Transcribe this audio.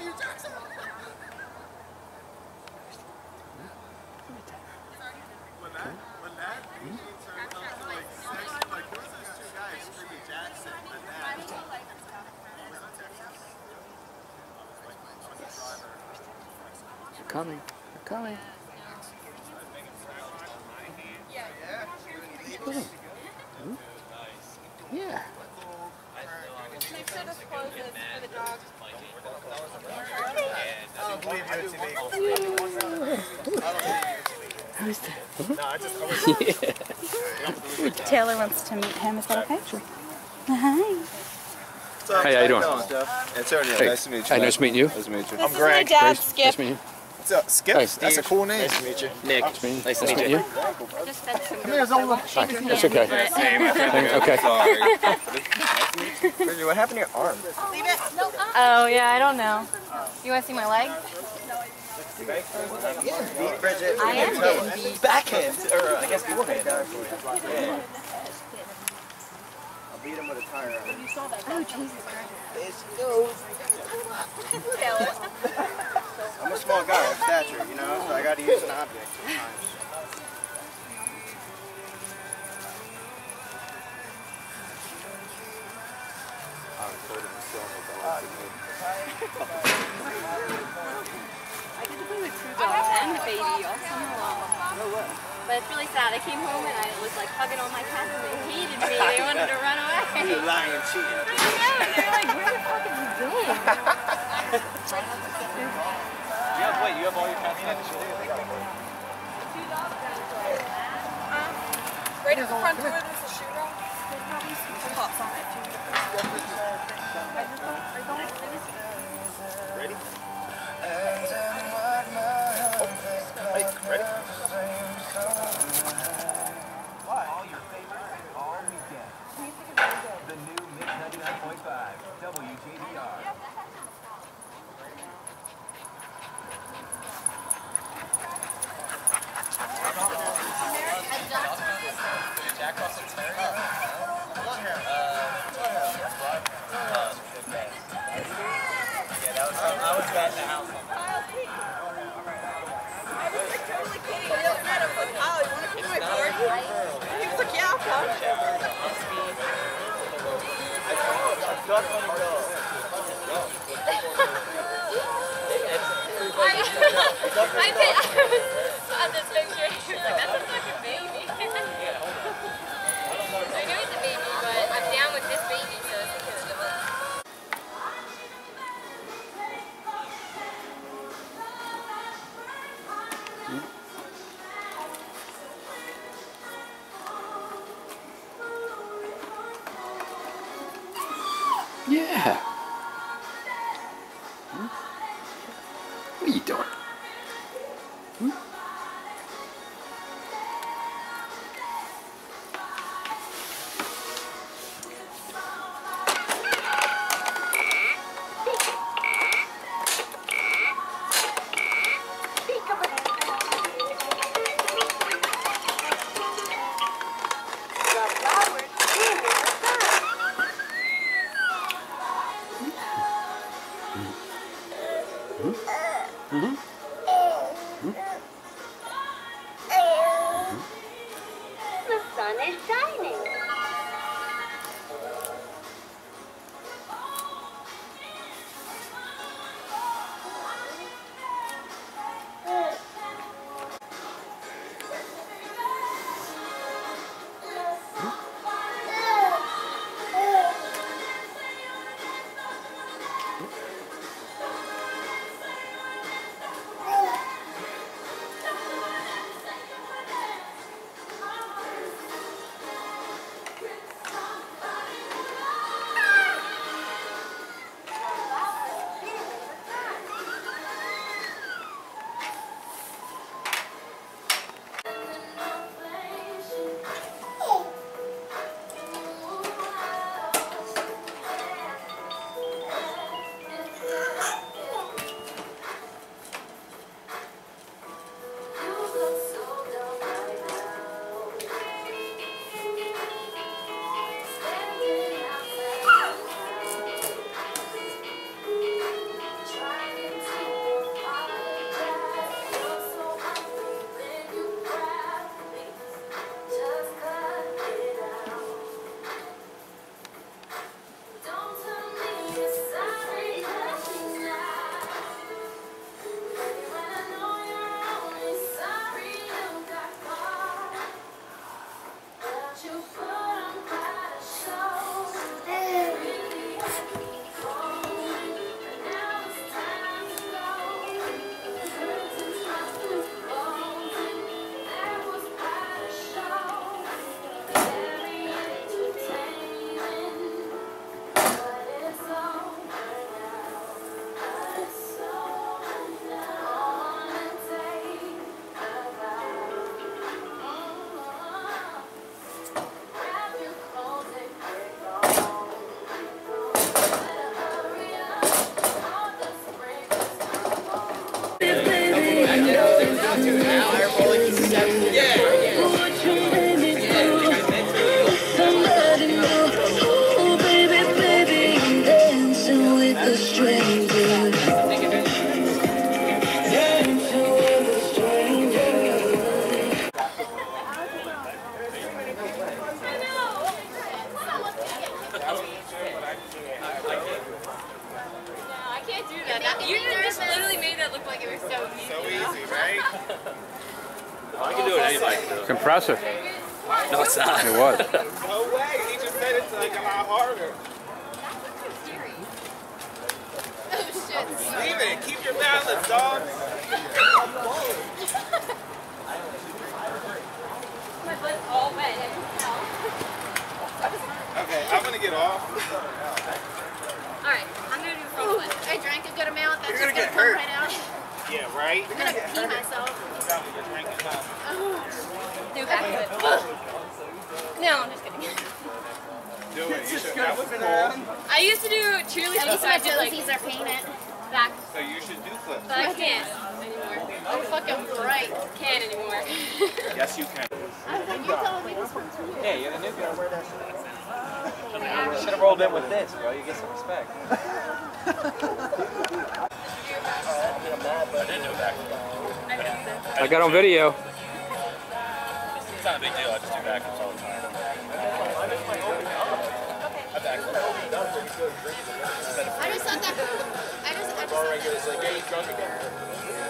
They're coming. They're coming. Yeah. Make sure this closes for the dogs. I don't believe you, Who's that? Taylor wants to meet him. Is that okay? Sure. Hi. Hey, how you doing? It's Ernie. Hey. Nice to meet you. Hey, nice meeting you. Nice to meet you. This is my dad, Skip. Nice to meet you. What's up, Skip? Hey, That's a cool name. Nice to meet you. Nick. Nice to meet you. I just spent some Hi. That's okay. Okay. Bridget, what happened to your arm? Oh, yeah, I don't know. You want to see my leg? Bridget, I am getting beat. backhand, or I guess forehand. Yeah. I'll beat him with a tire on. Oh, Jesus Christ. I'm a small guy of stature, you know, so I gotta use an object sometimes. I get to play with two dogs and the baby all summer long. But it's really sad. I came home and I was like hugging all my cats and they hated me. They wanted to run away. You lying and cheating. I know. They're like, where the fuck have you been? Wait, you have all your cats in the show? Right at the front door, there's a shoe rack. There's probably some pots on it. Ready? Hey, ready? All your favorites, all weekend. The new Mix 99.5 WJDR. Jack Russell Terrier? Long hair. Yeah, that was, I was at the house on that. I was like totally kidding. I looked at him like, oh, you want to pick my board? He was like, yeah, I'll come. I did. I was on this picture. He was like, that's a fucking baby. I know he's a baby, but I'm down with this baby, so it's okay. Yeah. What are you doing? The sun is shining. I can't do that. You just literally made that look like it was so easy. So easy, right? I can do it. Anybody can do It's impressive. No, it's not. It was. No way. He just said it's like a lot harder. Oh shit. Steven, keep your balance, dog. My butt's all wet. I can tell. Okay, I'm gonna get off. Alright, I'm gonna do front foot. I drank a good amount. That's You're just gonna gonna get come hurt. right out. Yeah, right? I'm gonna pee myself. You're drinking now. Do back foot. No, I'm just kidding. Do it. You should. That was cool. I used to do cheerleading, so I did like are painted. back, So you should do flips. but I can't anymore. I'm fucking bright. Can't anymore. Yes, you can. I was like, you're telling me this one too. Yeah, you're the new guy. You should have rolled in with this, bro. You get some respect. I did do a back. I got on video. It's not a big deal. I just do backflips all the time. I just thought that. I just thought that.